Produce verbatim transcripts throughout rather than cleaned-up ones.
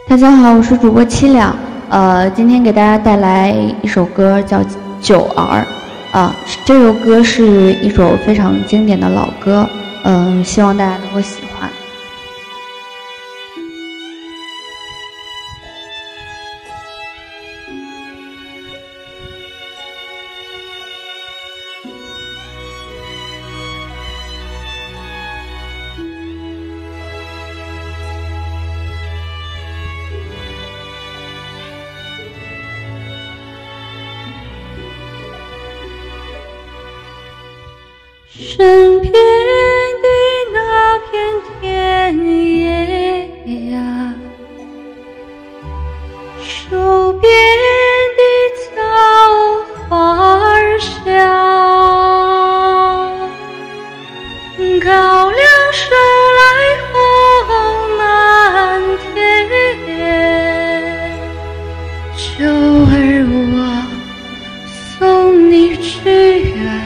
大家好，我是主播七两，呃，今天给大家带来一首歌叫《九儿》，啊，这首歌是一首非常经典的老歌，嗯、呃，希望大家能够喜欢。 身边的那片田野呀，手边的草花儿香，高粱收来红满天，九儿我送你去远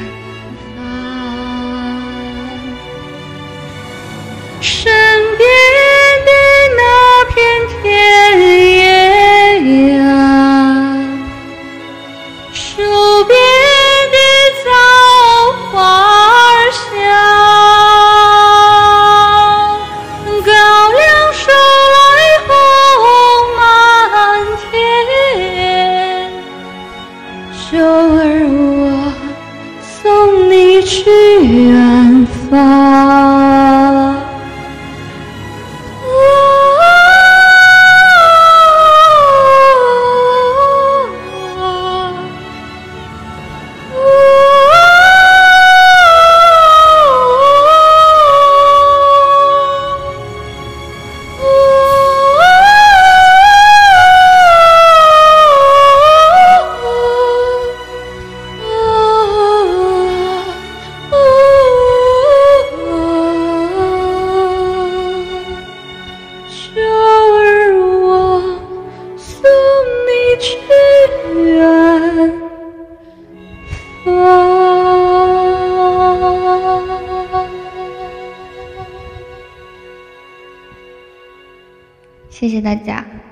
身边的那片田野呀，手边的枣花儿香，高粱收来红满天，九儿我送你去远方。 谢谢大家。